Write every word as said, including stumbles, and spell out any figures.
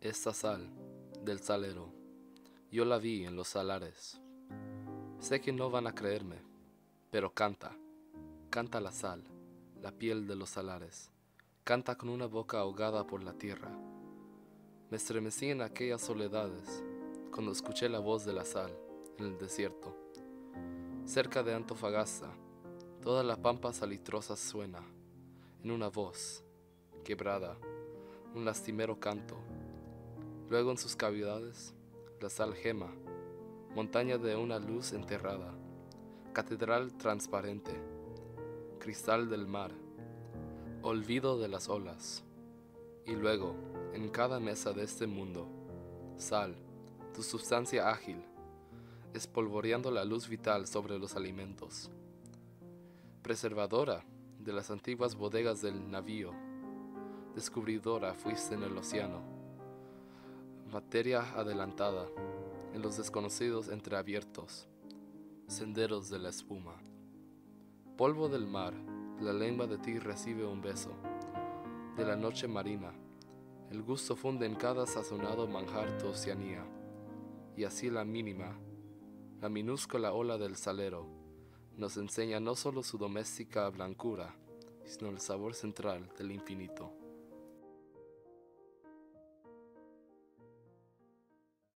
Esta sal del salero, yo la vi en los salares. Sé que no van a creerme, pero canta, canta la sal, la piel de los salares, canta con una boca ahogada por la tierra. Me estremecí en aquellas soledades, cuando escuché la voz de la sal en el desierto. Cerca de Antofagasta, toda la pampa salitrosa suena, en una voz, quebrada, un lastimero canto. Luego en sus cavidades, la sal gema, montaña de una luz enterrada, catedral transparente, cristal del mar, olvido de las olas. Y luego, en cada mesa de este mundo, sal, tu sustancia ágil, espolvoreando la luz vital sobre los alimentos. Preservadora de las antiguas bodegas del navío, descubridora fuiste en el océano, materia adelantada en los desconocidos entreabiertos, senderos de la espuma. Polvo del mar, la lengua de ti recibe un beso, de la noche marina, el gusto funde en cada sazonado manjar tu oceanía, y así la mínima, la minúscula ola del salero, nos enseña no solo su doméstica blancura, sino el sabor central del infinito.